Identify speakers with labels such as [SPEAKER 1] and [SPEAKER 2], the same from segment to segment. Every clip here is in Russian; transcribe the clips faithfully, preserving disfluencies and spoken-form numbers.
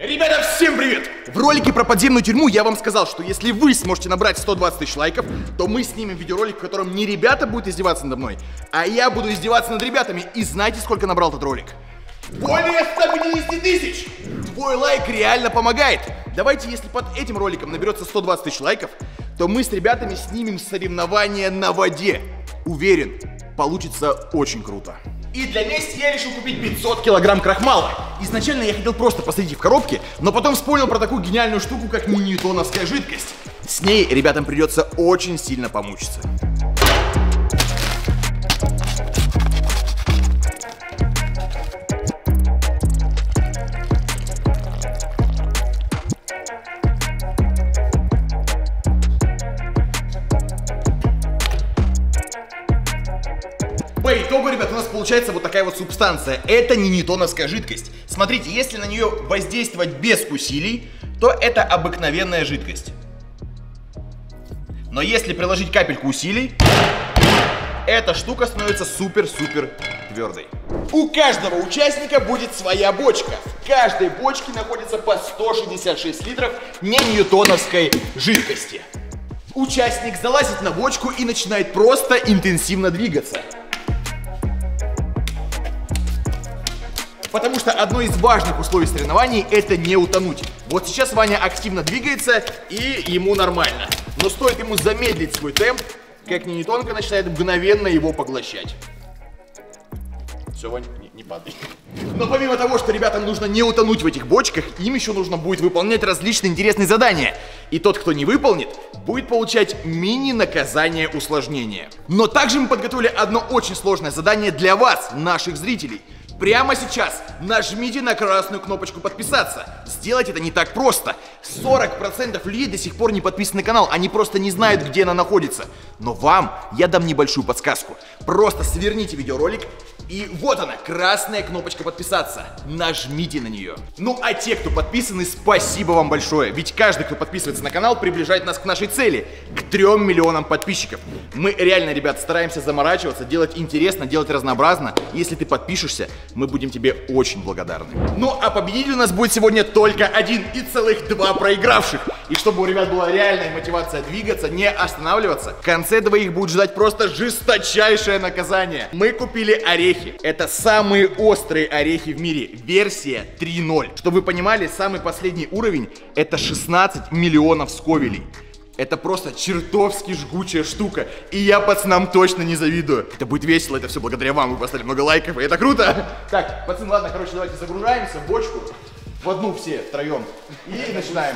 [SPEAKER 1] Ребята, всем привет! В ролике про подземную тюрьму я вам сказал, что если вы сможете набрать сто двадцать тысяч лайков, то мы снимем видеоролик, в котором не ребята будут издеваться надо мной, а я буду издеваться над ребятами. И знаете, сколько набрал этот ролик? Более ста пятидесяти тысяч! Твой лайк реально помогает! Давайте, если под этим роликом наберется сто двадцать тысяч лайков, то мы с ребятами снимем соревнования на воде. Уверен, получится очень круто. И для мести я решил купить пятьсот килограмм крахмала. Изначально я хотел просто посадить в коробке, но потом вспомнил про такую гениальную штуку, как ньютоновская жидкость. С ней ребятам придется очень сильно помучиться. По итогу, ребят, у нас получается вот такая вот субстанция. Это не ньютоновская жидкость. Смотрите, если на нее воздействовать без усилий, то это обыкновенная жидкость. Но если приложить капельку усилий, эта штука становится супер-супер твердой. У каждого участника будет своя бочка. В каждой бочке находится по сто шестьдесят шесть литров не ньютоновской жидкости. Участник залазит на бочку и начинает просто интенсивно двигаться. Потому что одно из важных условий соревнований – это не утонуть. Вот сейчас Ваня активно двигается, и ему нормально. Но стоит ему замедлить свой темп, как ньютонка начинает мгновенно его поглощать. Все, Вань, не, не падай. Но помимо того, что ребятам нужно не утонуть в этих бочках, им еще нужно будет выполнять различные интересные задания. И тот, кто не выполнит, будет получать мини-наказание усложнения. Но также мы подготовили одно очень сложное задание для вас, наших зрителей. Прямо сейчас нажмите на красную кнопочку подписаться. Сделать это не так просто. сорок процентов людей до сих пор не подписаны на канал, они просто не знают, где она находится. Но вам я дам небольшую подсказку. Просто сверните видеоролик, и вот она, красная кнопочка подписаться. Нажмите на нее. Ну а те, кто подписаны, спасибо вам большое. Ведь каждый, кто подписывается на канал, приближает нас к нашей цели, к трем миллионам подписчиков. Мы реально, ребят, стараемся заморачиваться, делать интересно, делать разнообразно. Если ты подпишешься, мы будем тебе очень благодарны. Ну а победитель у нас будет сегодня только один и целых два проигравших. И чтобы у ребят была реальная мотивация двигаться, не останавливаться, в конце двоих будет ждать просто жесточайшее наказание. Мы купили орехи. Это самые острые орехи в мире. Версия три ноль. Чтобы вы понимали, самый последний уровень — это шестнадцать миллионов сковелей. Это просто чертовски жгучая штука. И я пацанам точно не завидую. Это будет весело, это все благодаря вам. Вы поставили много лайков, и это круто. Так, пацаны, ладно, короче, давайте загружаемся в бочку. В одну все втроем. И начинаем.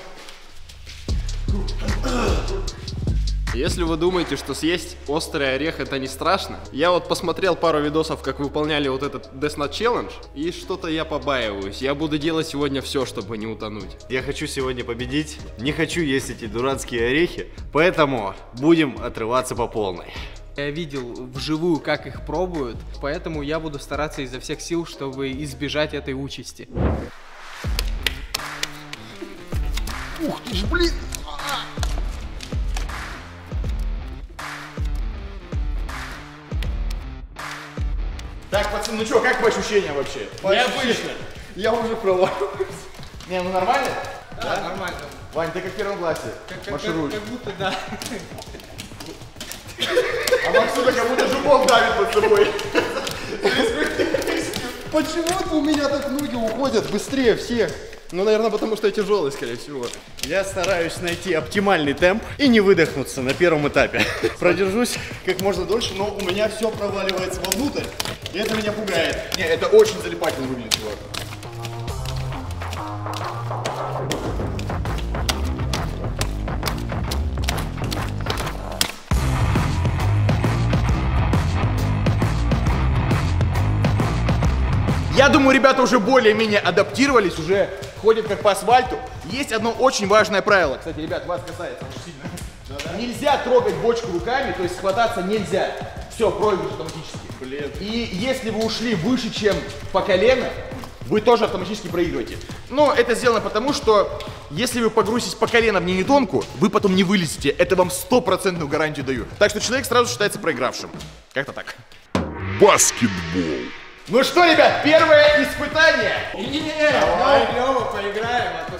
[SPEAKER 2] Если вы думаете, что съесть острый орех это не страшно, я вот посмотрел пару видосов, как выполняли вот этот Death Knot Challenge, и что-то я побаиваюсь. Я буду делать сегодня все, чтобы не утонуть.
[SPEAKER 3] Я хочу сегодня победить, не хочу есть эти дурацкие орехи, поэтому будем отрываться по полной.
[SPEAKER 4] Я видел вживую, как их пробуют, поэтому я буду стараться изо всех сил, чтобы избежать этой участи.
[SPEAKER 1] Ух ты ж, блин! Так, пацаны, ну что, как по ощущениям вообще?
[SPEAKER 2] Необычно.
[SPEAKER 1] Я уже проваливаюсь. Не, ну нормально?
[SPEAKER 4] Да, да? Нормально.
[SPEAKER 1] Вань, ты как в первом классе
[SPEAKER 4] как,
[SPEAKER 1] маршируешь.
[SPEAKER 4] Как, как будто, да.
[SPEAKER 1] А Максута как будто жуков давит под собой.
[SPEAKER 2] Почему у меня так ноги уходят быстрее всех? Ну, наверное, потому что я тяжелый, скорее всего.
[SPEAKER 3] Я стараюсь найти оптимальный темп и не выдохнуться на первом этапе. Продержусь как можно дольше, но у меня все проваливается вовнутрь, и это меня пугает.
[SPEAKER 1] Не, это очень залипательно выглядит, чувак. Я думаю, ребята уже более-менее адаптировались, уже ходят как по асфальту. Есть одно очень важное правило. Кстати, ребят, вас касается очень сильно. Да-да. Нельзя трогать бочку руками, то есть схвататься нельзя. Все, проигрыш автоматически.
[SPEAKER 3] Блин.
[SPEAKER 1] И если вы ушли выше, чем по колено, вы тоже автоматически проигрываете. Но это сделано потому, что если вы погрузитесь по колено в ньютонку, вы потом не вылезете. Это вам стопроцентную гарантию даю. Так что человек сразу считается проигравшим. Как-то так.
[SPEAKER 5] Баскетбол.
[SPEAKER 1] Ну что, ребят, первое испытание.
[SPEAKER 4] Не-не-не, давай, Лёва, поиграем.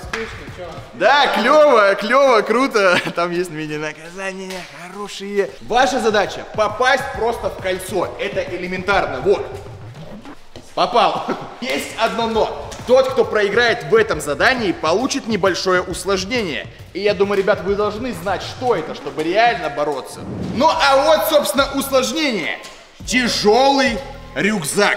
[SPEAKER 4] скучно, чё?
[SPEAKER 1] Да, клево, клево, круто. Там есть мини-наказания хорошие. Ваша задача попасть просто в кольцо. Это элементарно. Вот. Попал. Есть одно но. Тот, кто проиграет в этом задании, получит небольшое усложнение. И я думаю, ребят, вы должны знать, что это, чтобы реально бороться. Ну а вот, собственно, усложнение. Тяжелый рюкзак.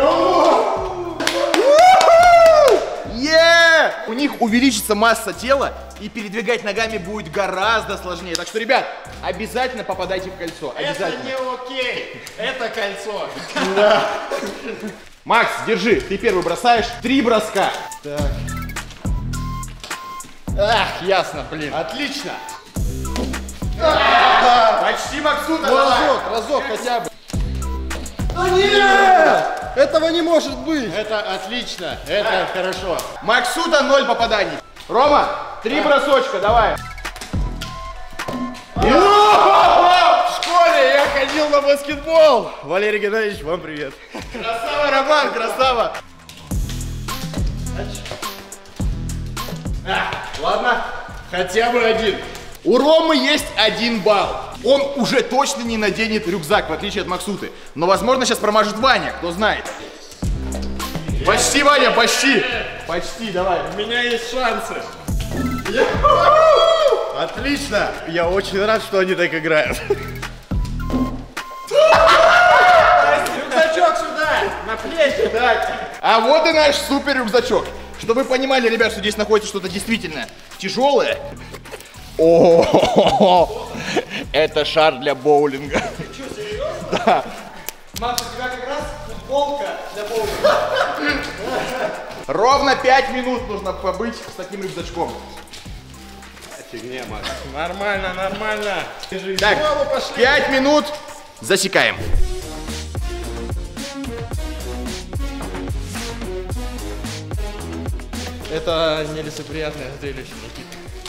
[SPEAKER 1] Yeah! У них увеличится масса тела, и передвигать ногами будет гораздо сложнее. Так что, ребят, обязательно попадайте в кольцо. Обязательно.
[SPEAKER 3] Это не окей. Это кольцо.
[SPEAKER 1] Макс, держи, ты первый бросаешь. Три броска.
[SPEAKER 3] Так.
[SPEAKER 1] Ах, ясно, блин.
[SPEAKER 3] Отлично.
[SPEAKER 1] Почти, Максута,
[SPEAKER 3] Ну,
[SPEAKER 1] давай.
[SPEAKER 3] разок, разок хотя бы. Да нет! Этого не может быть. Это отлично. Это хорошо.
[SPEAKER 1] Максута ноль попаданий. Рома, три бросочка, давай.
[SPEAKER 3] В школе я ходил на баскетбол. Валерий Геннадьевич, вам привет.
[SPEAKER 1] Красава, Роман, красава. А, ладно,
[SPEAKER 3] Хотя бы один.
[SPEAKER 1] у Ромы есть один балл. Он уже точно не наденет рюкзак, в отличие от Максуты. Но, возможно, сейчас промажет Ваня, кто знает. Почти, Ваня, почти. Почти, давай.
[SPEAKER 3] У меня есть шансы. Отлично. Я очень рад, что они так играют. Рюкзачок сюда, на плечи.
[SPEAKER 1] Так, а вот и наш супер рюкзачок. Чтобы вы понимали, ребят, что здесь находится что-то действительно тяжелое. О, это шар для боулинга.
[SPEAKER 3] Ты что, серьезно?
[SPEAKER 1] Да.
[SPEAKER 3] Макс, у тебя как раз футболка для боулинга.
[SPEAKER 1] Ровно пять минут нужно побыть с таким рюкзачком.
[SPEAKER 3] Фигня, Макс. Нормально, нормально.
[SPEAKER 1] Так, пять минут. Засекаем.
[SPEAKER 3] Это нелицеприятное зрелище, Никита.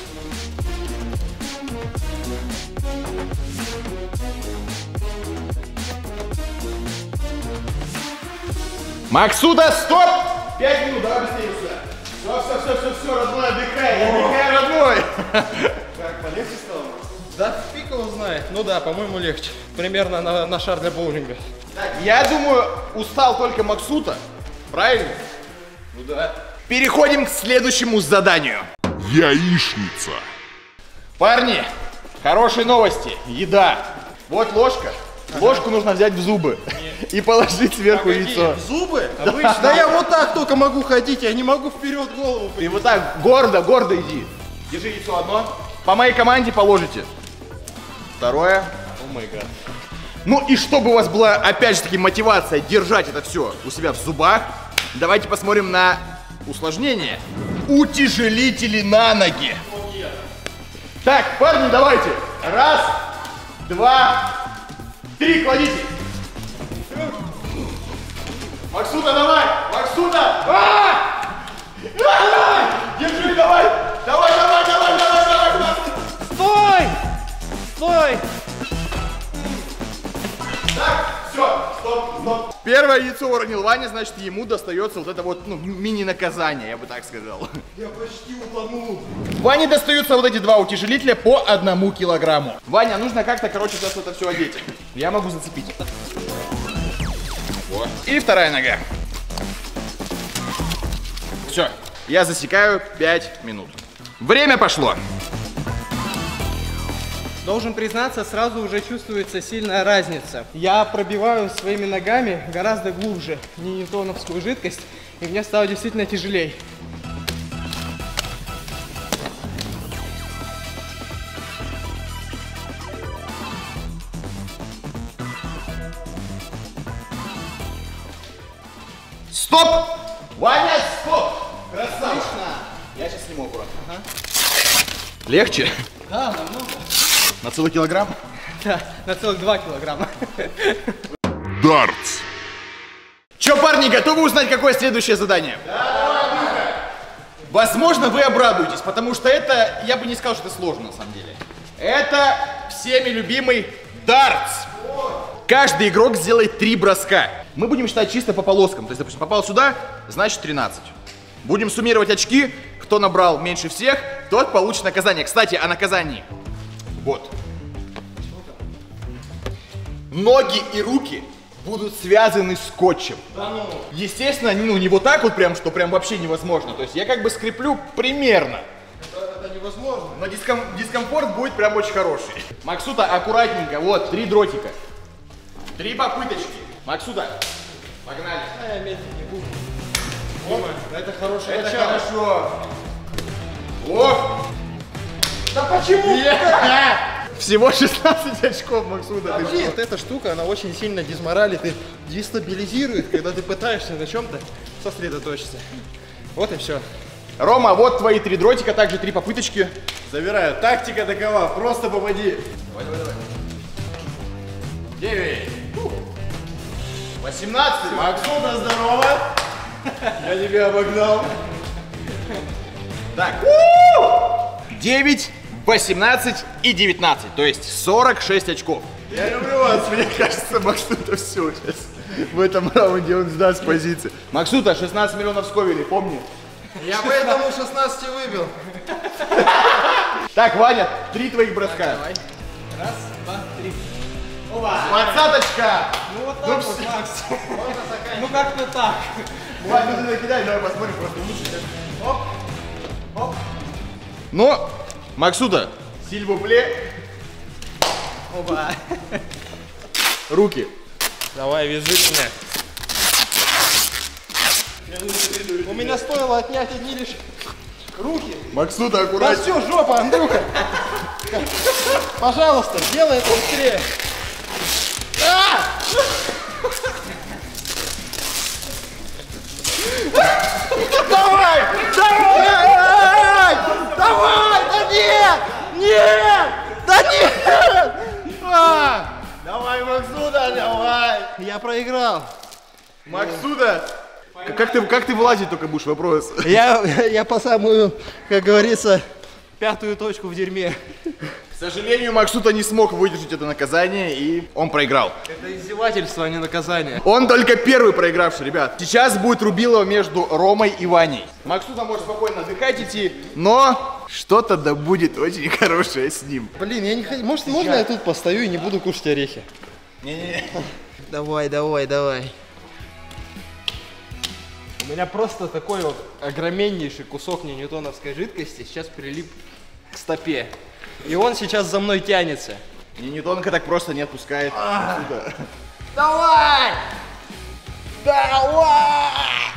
[SPEAKER 1] Максуда, стоп! Пять минут, давай быстрее сюда. Все, все, все, все, все, родной, отдыхай, отдыхай, родной.
[SPEAKER 3] Как, полегче стало? Да фиг его знает. Ну да, по-моему, легче. Примерно на, на шар для боулинга.
[SPEAKER 1] Так, я думаю, устал только Максута. Правильно?
[SPEAKER 3] Ну да.
[SPEAKER 1] Переходим к следующему заданию.
[SPEAKER 5] Яичница.
[SPEAKER 1] Парни, хорошие новости. Еда. Вот ложка. Ложку нужно взять в зубы и положить сверху яйцо.
[SPEAKER 3] В зубы? Обычно. Да я вот так только могу ходить, я не могу вперед голову.
[SPEAKER 1] И вот так, гордо, гордо иди. Держи яйцо одно. По моей команде положите. Второе.
[SPEAKER 3] О май гад.
[SPEAKER 1] Ну и чтобы у вас была, опять же таки, мотивация держать это все у себя в зубах, давайте посмотрим на усложнение. Утяжелители на ноги. Так, парни, давайте. Раз, два, три, кладите. Максута, давай! Максута! А! А! Держи, давай! Давай, давай, давай, давай, давай, давай!
[SPEAKER 3] Стой! Стой!
[SPEAKER 1] Так, все, стоп, стоп. Первое яйцо уронил Ваня, значит, ему достается вот это вот, ну, мини-наказание, я бы так сказал.
[SPEAKER 3] Я почти утонул.
[SPEAKER 1] Ване достаются вот эти два утяжелителя по одному килограмму. Ваня, нужно как-то, короче, сейчас это все одеть. Я могу зацепить. Вот. И вторая нога. Все, я засекаю пять минут. Время пошло.
[SPEAKER 4] Должен признаться, сразу уже чувствуется сильная разница. Я пробиваю своими ногами гораздо глубже ньютоновскую жидкость, и мне стало действительно тяжелей.
[SPEAKER 1] Стоп! Ваня, стоп! Красавчик! Я сейчас сниму аккуратно. Ага. Легче?
[SPEAKER 4] Да, намного.
[SPEAKER 1] На целый килограмм?
[SPEAKER 4] Да, на целых два килограмма.
[SPEAKER 5] Дартс.
[SPEAKER 1] Че, парни, готовы узнать, какое следующее задание? Да, возможно, вы обрадуетесь, потому что это, я бы не сказал, что это сложно на самом деле. Это всеми любимый дартс. Каждый игрок сделает три броска. Мы будем считать чисто по полоскам. То есть, допустим, попал сюда, значит тринадцать. Будем суммировать очки. Кто набрал меньше всех, тот получит наказание. Кстати, о наказании. Вот. Ноги и руки будут связаны скотчем.
[SPEAKER 4] Да ну.
[SPEAKER 1] Естественно, ну не вот так вот прям, что прям вообще невозможно. То есть я как бы скреплю примерно.
[SPEAKER 4] Это, это невозможно.
[SPEAKER 1] Но диском, дискомфорт будет прям очень хороший. Максута, аккуратненько. Вот, три дротика. Три попыточки. Максута, погнали.
[SPEAKER 4] А я медленнее буду.
[SPEAKER 1] Вот,
[SPEAKER 4] Это хорошее
[SPEAKER 1] это
[SPEAKER 4] начало.
[SPEAKER 1] хорошо. О!
[SPEAKER 4] Да почему?
[SPEAKER 1] Всего шестнадцать очков, Максута. ты
[SPEAKER 4] Блин,
[SPEAKER 1] что?
[SPEAKER 4] вот эта штука, она очень сильно дезморалит и дестабилизирует, когда ты пытаешься на чем-то сосредоточиться. Вот и все.
[SPEAKER 1] Рома, вот твои три дротика, также три попыточки.
[SPEAKER 3] Забираю. Тактика такова. Просто попади.
[SPEAKER 1] Давай, давай, давай. Девять. Восемнадцать.
[SPEAKER 3] Максута, здорово. Я тебя обогнал.
[SPEAKER 1] Так. Девять, восемнадцать и девятнадцать. То есть сорок шесть очков.
[SPEAKER 3] Я люблю вас. Мне кажется, Максута все сейчас. В этом раунде он сдаст позиции.
[SPEAKER 1] Максута, шестнадцать миллионов сковелей, помни.
[SPEAKER 4] Я поэтому шестнадцать выбил.
[SPEAKER 1] Так, Ваня, три твоих броска.
[SPEAKER 4] Давай. Раз, два, три.
[SPEAKER 1] Двадцаточка.
[SPEAKER 4] Ну вот так
[SPEAKER 1] Ну,
[SPEAKER 4] вот,
[SPEAKER 1] все.
[SPEAKER 4] Макс. Ну как-то так.
[SPEAKER 1] Ваня, ну ты накидай, давай посмотрим, просто лучше. Оп. Оп. Ну, Максута, сильвупле.
[SPEAKER 4] Оба.
[SPEAKER 1] Руки.
[SPEAKER 4] Давай, вяжи меня. У меня стоило отнять одни лишь руки.
[SPEAKER 1] Максута,
[SPEAKER 4] Да
[SPEAKER 1] аккуратнее.
[SPEAKER 4] все, жопа, Андрюха. Пожалуйста, делай это быстрее.
[SPEAKER 1] Давай! Давай! Давай! Да нет! Нет! Да нет! А!
[SPEAKER 3] Давай, Максута, давай.
[SPEAKER 4] Я проиграл.
[SPEAKER 1] Максута! Как ты, как ты вылазить только будешь, вопрос?
[SPEAKER 4] Я, я по самую, как говорится, пятую точку в дерьме.
[SPEAKER 1] К сожалению, Максута не смог выдержать это наказание, и он проиграл.
[SPEAKER 4] Это издевательство, а не наказание.
[SPEAKER 1] Он только первый проигравший, ребят. Сейчас будет рубилово между Ромой и Ваней. Максута может спокойно отдыхать идти, но что-то да будет очень хорошее с ним.
[SPEAKER 4] Блин, я не хочу. Может, можно я тут постою и не буду кушать орехи?
[SPEAKER 1] Не-не-не.
[SPEAKER 4] Давай, давай, давай. У меня просто такой вот огроменнейший кусок ньютоновской жидкости сейчас прилип к стопе. И он сейчас за мной тянется.
[SPEAKER 1] Не, не тонко так просто не отпускает. Максута.
[SPEAKER 4] Давай! Давай!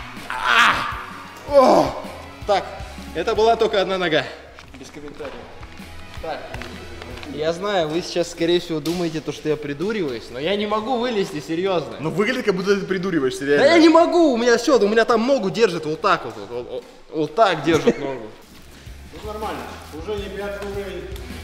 [SPEAKER 4] О! Так, это была только одна нога. Без комментариев. Так. Я знаю, вы сейчас, скорее всего, думаете, то, что я придуриваюсь, но я не могу вылезти, серьезно.
[SPEAKER 1] Ну выглядит, как будто ты придуриваешься,
[SPEAKER 4] Да
[SPEAKER 1] реально.
[SPEAKER 4] я не могу, у меня все, у меня там ногу держит вот так вот, вот, вот, вот, вот так держит ногу.
[SPEAKER 3] Ну нормально. Уже не пятый уровень.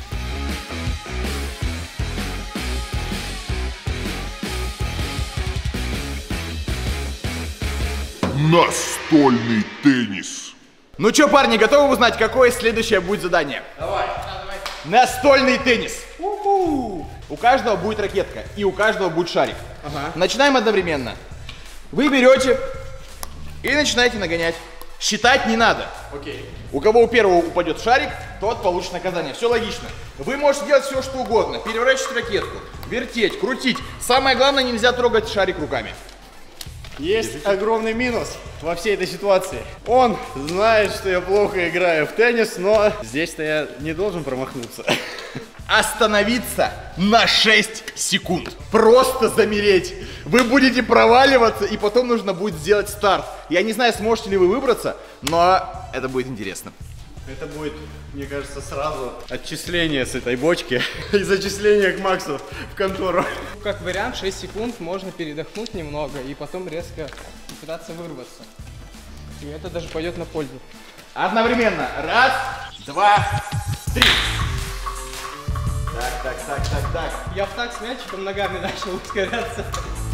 [SPEAKER 5] Настольный теннис.
[SPEAKER 1] Ну что, парни, готовы узнать, какое следующее будет задание? Давай. Настольный теннис. У-ху. У каждого будет ракетка, и у каждого будет шарик.
[SPEAKER 4] Ага.
[SPEAKER 1] Начинаем одновременно. Вы берете и начинаете нагонять. Считать не надо.
[SPEAKER 4] Окей.
[SPEAKER 1] У кого у первого упадет шарик, тот получит наказание. Все логично. Вы можете делать все, что угодно. Переворачивать ракетку, вертеть, крутить. Самое главное, нельзя трогать шарик руками.
[SPEAKER 3] Есть огромный минус во всей этой ситуации. Он знает, что я плохо играю в теннис, но здесь-то я не должен промахнуться.
[SPEAKER 1] Остановиться на шесть секунд. Просто замереть. Вы будете проваливаться, и потом нужно будет сделать старт. Я не знаю, сможете ли вы выбраться, но это будет интересно.
[SPEAKER 3] Это будет, мне кажется, сразу отчисление с этой бочки и зачисление к Максу в контору.
[SPEAKER 4] Как вариант, шесть секунд можно передохнуть немного и потом резко пытаться вырваться. И это даже пойдет на пользу.
[SPEAKER 1] Одновременно. Раз, два, три. Так, так, так, так, так.
[SPEAKER 4] Я в так с мячиком ногами начал ускоряться.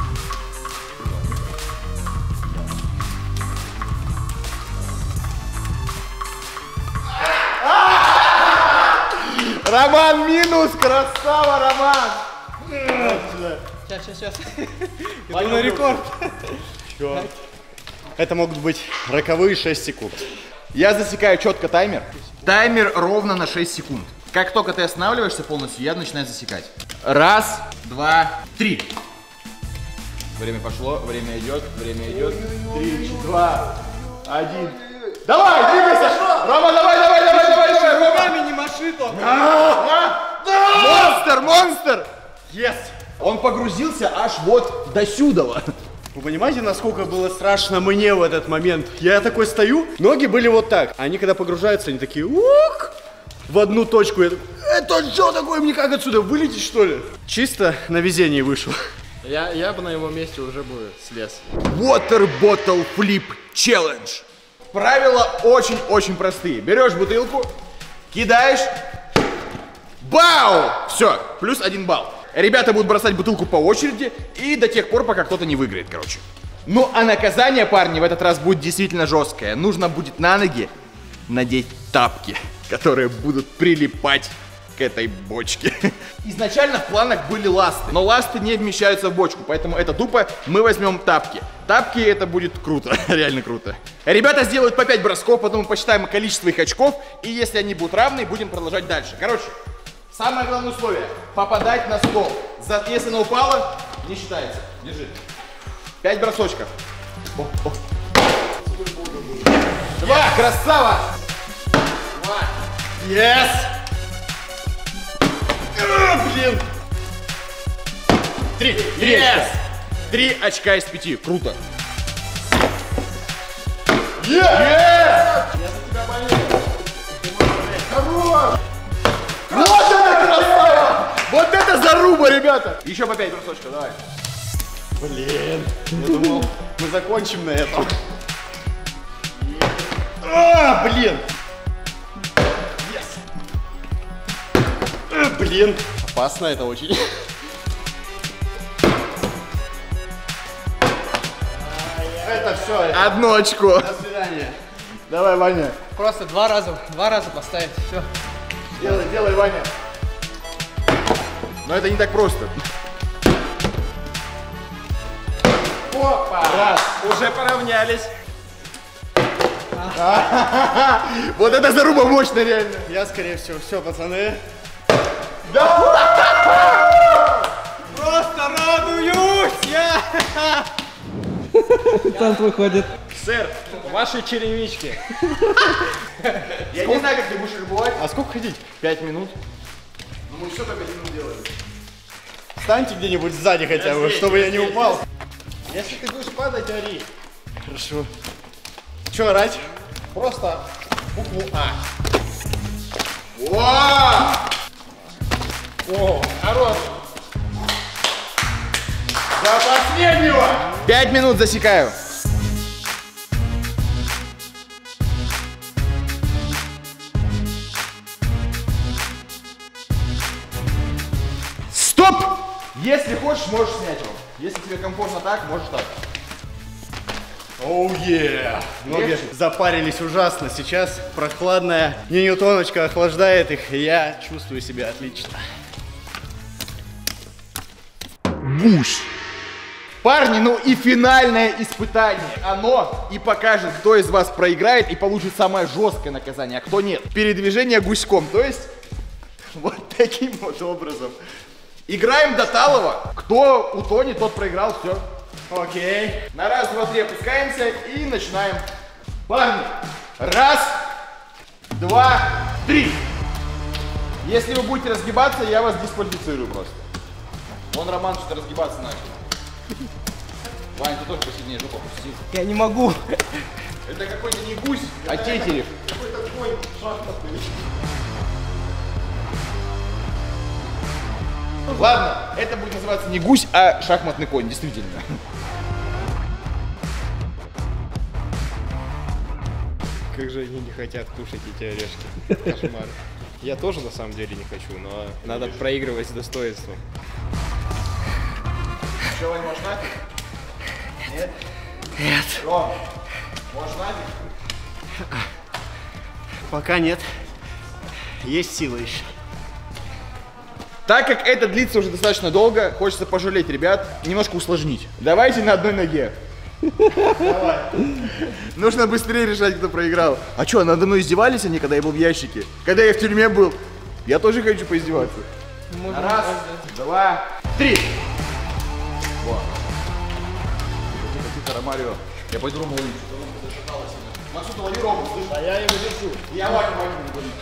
[SPEAKER 1] Роман минус, красава, Роман.
[SPEAKER 4] Сейчас, сейчас, сейчас. Иду на рекорд.
[SPEAKER 3] Это могут быть роковые шесть секунд.
[SPEAKER 1] Я засекаю четко таймер. Таймер ровно на шесть секунд. Как только ты останавливаешься полностью, я начинаю засекать. Раз, два, три. Время пошло, время идет, время идет. Три, два, один. Давай, двигайся! Рома, давай, давай, давай, давай, давай, Рома!
[SPEAKER 4] Не маши то!
[SPEAKER 1] Монстр, монстр! Yes! Он погрузился аж вот до сюда.
[SPEAKER 3] Вы понимаете, насколько было страшно мне в этот момент? Я такой стою, ноги были вот так. Они когда погружаются, они такие ук, в одну точку. Я такой, это что такое? Мне как отсюда вылететь, что ли? Чисто на везение вышел.
[SPEAKER 2] Я, я бы на его месте уже бы слез.
[SPEAKER 1] Water Bottle Flip Challenge. Правила очень-очень простые. Берешь бутылку, кидаешь, бау! Все, плюс один балл. Ребята будут бросать бутылку по очереди и до тех пор, пока кто-то не выиграет, короче. Ну, а наказание, парни, в этот раз будет действительно жесткое. Нужно будет на ноги надеть тапки, которые будут прилипать к этой бочке. Изначально в планах были ласты, но ласты не вмещаются в бочку, поэтому это тупо мы возьмем тапки. Тапки это будет круто, реально круто. Ребята сделают по пять бросков, потом мы посчитаем количество их очков, и если они будут равны, будем продолжать дальше. Короче, самое главное условие — попадать на стол. За, если она упала, не считается. Держи. Пять бросочков. О, о. Два, красава! Два.
[SPEAKER 3] Yes! А, блин!
[SPEAKER 1] Три. Три
[SPEAKER 3] Yes!
[SPEAKER 1] очка. Три очка из пяти. Круто.
[SPEAKER 3] Yes!
[SPEAKER 1] Yes! Вот это красава! Вот это заруба, ребята! Еще по пять бросочков, давай.
[SPEAKER 3] Блин, я думал, мы закончим на этом. А, блин! Yes. А, блин! Опасно это очень. Это все.
[SPEAKER 1] Одно очко.
[SPEAKER 3] До свидания.
[SPEAKER 1] Давай, Ваня.
[SPEAKER 4] Просто два раза, два раза поставить, все.
[SPEAKER 1] Делай, делай, Ваня. Но это не так просто. Опа! Раз.
[SPEAKER 2] Уже поравнялись.
[SPEAKER 1] Вот это заруба мощная, реально.
[SPEAKER 3] Я, скорее всего, все, пацаны.
[SPEAKER 4] Просто радуюсь я!
[SPEAKER 6] Танк выходит.
[SPEAKER 2] Сэр, ваши черевички.
[SPEAKER 1] Я не знаю, как ты будешь их бывать.
[SPEAKER 3] А сколько ходить?
[SPEAKER 1] Пять минут. Ну мы все только пять минут делаем.
[SPEAKER 3] Встаньте где-нибудь сзади хотя бы,
[SPEAKER 1] здесь,
[SPEAKER 3] чтобы
[SPEAKER 1] я
[SPEAKER 3] я не
[SPEAKER 1] здесь,
[SPEAKER 3] упал.
[SPEAKER 2] Если ты будешь падать, ори.
[SPEAKER 3] Хорошо. Че орать?
[SPEAKER 2] Просто букву А.
[SPEAKER 1] Вау!
[SPEAKER 2] О, хорош.
[SPEAKER 1] До последнего! Пять минут засекаю. Стоп! Если хочешь, можешь снять его. Если тебе комфортно так, можешь так.
[SPEAKER 3] Оу, е! Ноги запарились ужасно. Сейчас прохладная не-ньютоночка охлаждает их, и я чувствую себя отлично.
[SPEAKER 5] Гусь.
[SPEAKER 1] Парни, ну и финальное испытание. Оно и покажет, кто из вас проиграет и получит самое жесткое наказание, а кто нет. Передвижение гуськом, то есть вот таким вот образом. Играем до талого. Кто утонет, тот проиграл, все.
[SPEAKER 3] Окей.
[SPEAKER 1] На раз, два, три опускаемся и начинаем. Парни, раз, два, три. Если вы будете разгибаться, я вас дисквалифицирую просто. Вон Роман что-то разгибаться начал. Вань, ты тоже посильнее жопу опусти.
[SPEAKER 4] Я не могу.
[SPEAKER 1] Это какой-то не гусь, а тетерев. Какой-то конь шахматный. Ладно, это будет называться не гусь, а шахматный конь, действительно.
[SPEAKER 2] Как же они не хотят кушать эти орешки. Кошмар. Я тоже на самом деле не хочу, но надо проигрывать с достоинством.
[SPEAKER 1] Что, Вань, можешь нафиг? Нет?
[SPEAKER 3] Нет.
[SPEAKER 1] Ром, можешь нафиг?
[SPEAKER 3] Пока нет. Есть силы еще.
[SPEAKER 1] Так как это длится уже достаточно долго, хочется пожалеть ребят, немножко усложнить. Давайте на одной ноге. Давай. Нужно быстрее решать, кто проиграл. А что, надо мной издевались они, когда я был в ящике? Когда я в тюрьме был? Я тоже хочу поиздеваться.
[SPEAKER 4] Можно
[SPEAKER 1] Раз, два, три. Вот. Тихо, Ромарио. Я пойду Рому ловить. Максут, лови Рому, слышишь? А я его держу. Я Ваню Ваню буду ловить.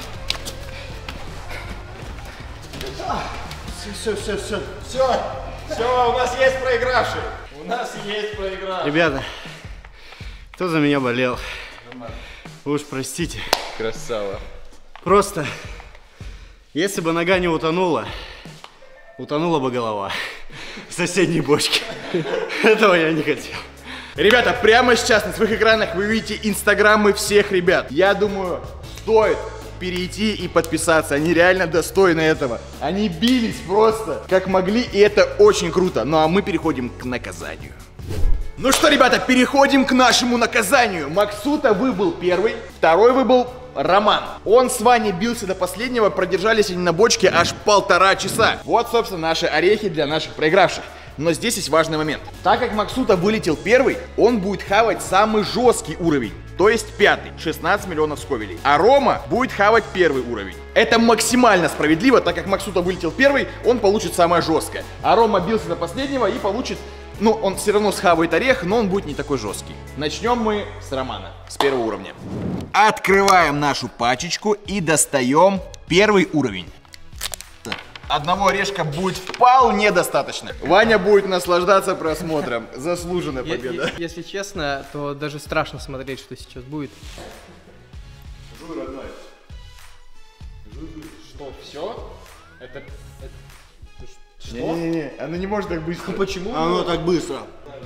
[SPEAKER 3] Все, все, все.
[SPEAKER 1] Все. Все, у нас есть проигравший. У нас есть проигравший.
[SPEAKER 3] Ребята, кто за меня болел? Вы уж простите.
[SPEAKER 2] Красава.
[SPEAKER 3] Просто, если бы нога не утонула, утонула бы голова в соседней бочке. Этого я не хотел.
[SPEAKER 1] Ребята, прямо сейчас на своих экранах вы видите инстаграмы всех ребят. Я думаю, стоит перейти и подписаться. Они реально достойны этого. Они бились просто как могли, и это очень круто. Ну а мы переходим к наказанию. Ну что, ребята, переходим к нашему наказанию. Максута выбыл первый, второй выбыл Роман. Он с Ваней бился до последнего, продержались они на бочке аж полтора часа. Вот, собственно, наши орехи для наших проигравших. Но здесь есть важный момент. Так как Максута вылетел первый, он будет хавать самый жесткий уровень. То есть пятый, шестнадцать миллионов сковелей. А Рома будет хавать первый уровень. Это максимально справедливо, так как Максута вылетел первый, он получит самое жесткое. А Рома бился до последнего и получит... Ну, он все равно схавает орех, но он будет не такой жесткий. Начнем мы с Романа, с первого уровня. Открываем нашу пачечку и достаем первый уровень. Одного орешка будет вполне достаточно. Ваня будет наслаждаться просмотром. Заслуженная победа.
[SPEAKER 4] Если честно, то даже страшно смотреть, что сейчас будет.
[SPEAKER 1] Жуй, родной.
[SPEAKER 2] Жуй, жуй. Что, все? Это... это... Что?
[SPEAKER 1] Не-не-не, она не может так быстро.
[SPEAKER 2] Почему?
[SPEAKER 3] Оно так быстро.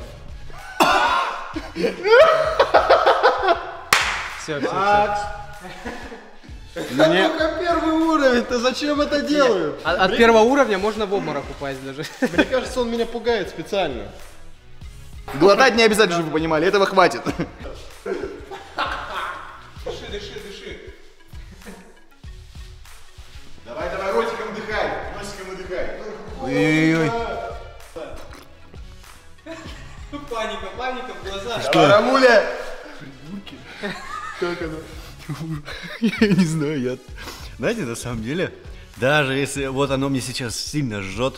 [SPEAKER 4] Все, все,
[SPEAKER 3] Макс!
[SPEAKER 2] Мне... Только первый уровень, ты зачем это делаешь?
[SPEAKER 4] От, от первого уровня можно в обморок упасть даже.
[SPEAKER 2] Мне кажется, он меня пугает специально.
[SPEAKER 1] Глотать не обязательно, чтобы вы понимали, этого хватит.
[SPEAKER 2] Дыши, дыши, дыши.
[SPEAKER 1] Давай, давай, ротиком вдыхай, носиком выдыхай.
[SPEAKER 3] Ой-ой-ой.
[SPEAKER 4] Паника, паника в глазах.
[SPEAKER 1] Давай, Рамуля. Как она?
[SPEAKER 3] Я не знаю, я... Знаете, на самом деле, даже если вот оно мне сейчас сильно жжет.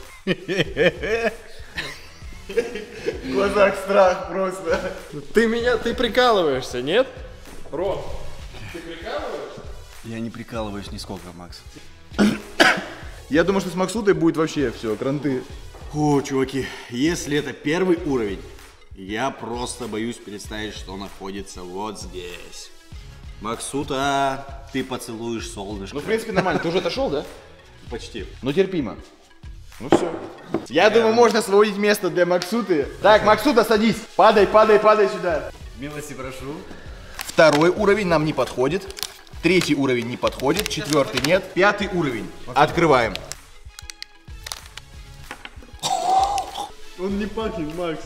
[SPEAKER 1] В глазах страх просто.
[SPEAKER 2] Ты меня, ты прикалываешься, нет? Ром, ты прикалываешься?
[SPEAKER 3] Я не прикалываюсь нисколько, Макс.
[SPEAKER 1] Я думаю, что с Максутой будет вообще все, кранты.
[SPEAKER 3] О, чуваки, если это первый уровень, я просто боюсь представить, что находится вот здесь. Максута, ты поцелуешь солнышко.
[SPEAKER 1] Ну, в принципе, нормально. Ты уже отошел, да?
[SPEAKER 3] Почти.
[SPEAKER 1] Ну, терпимо. Ну, все. Я думаю, можно освободить место для Максуты. Так, Максута, садись. Падай, падай, падай сюда.
[SPEAKER 3] Милости прошу.
[SPEAKER 1] Второй уровень нам не подходит. Третий уровень не подходит. Четвертый нет. Пятый уровень. Открываем.
[SPEAKER 3] Он не пахнет, Макс.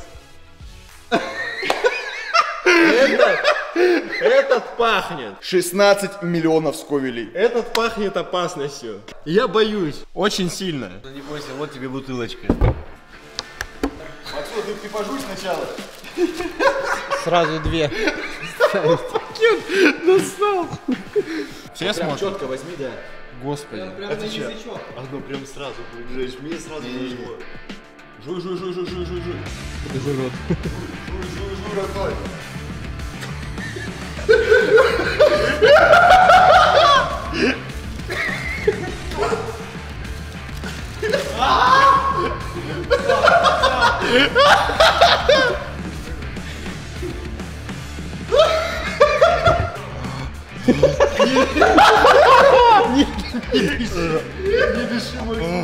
[SPEAKER 2] Этот пахнет.
[SPEAKER 1] шестнадцать миллионов сковелей.
[SPEAKER 2] Этот пахнет опасностью. Я боюсь. Очень сильно.
[SPEAKER 3] Ну не бойся, вот тебе бутылочка.
[SPEAKER 1] Максут, ты, ты пожуй сначала.
[SPEAKER 4] Сразу две.
[SPEAKER 2] Все смотрят?
[SPEAKER 1] Четко возьми, да.
[SPEAKER 2] Господи.
[SPEAKER 4] Прям на язычок.
[SPEAKER 3] Оно прям сразу будет жечь. Мне сразу нажму.
[SPEAKER 1] Жуй, жуй, жуй, жуй, жуй, жуй, жуй.
[SPEAKER 4] Держи рот.
[SPEAKER 1] Жуй, жуй, жуй, родной. Не дыши, мой.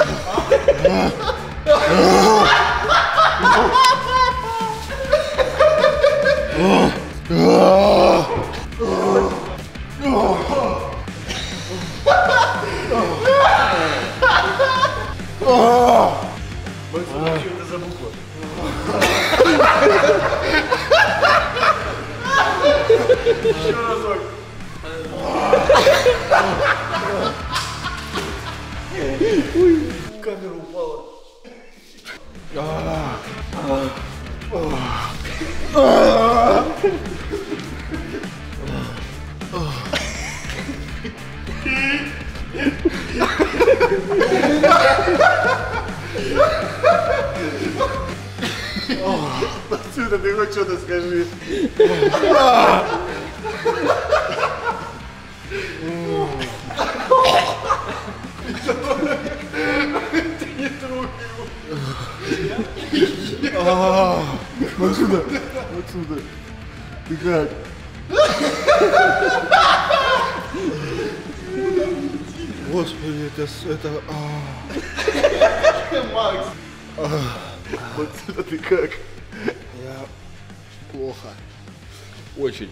[SPEAKER 1] Еще разок. Камера упала. Отсюда ты хоть что-то скажи. Отсюда, отсюда. Ты как?
[SPEAKER 3] Господи, это... это
[SPEAKER 1] Макс. Отсюда ты как?
[SPEAKER 3] плохо. Очень.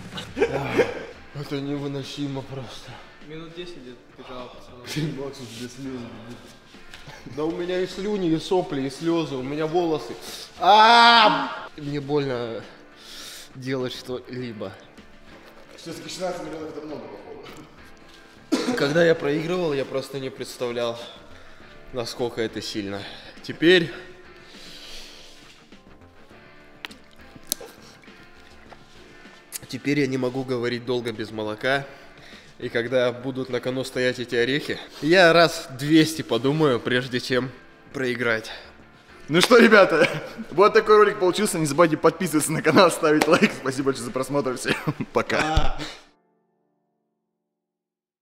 [SPEAKER 3] Это невыносимо просто.
[SPEAKER 4] Минут десять бежал, пацаны.
[SPEAKER 3] Макс, у тебя слезы. Да у меня и слюни, и сопли, и слезы, у меня волосы. А, мне больно делать что-либо.
[SPEAKER 1] Все-таки шестнадцать миллионов это много, походу.
[SPEAKER 3] Когда я проигрывал, я просто не представлял, насколько это сильно. Теперь... Теперь я не могу говорить долго без молока. И когда будут на кону стоять эти орехи, я раз двести подумаю, прежде чем проиграть.
[SPEAKER 1] Ну что, ребята, вот такой ролик получился. Не забывайте подписываться на канал, ставить лайк. Спасибо большое за просмотр. Всем пока.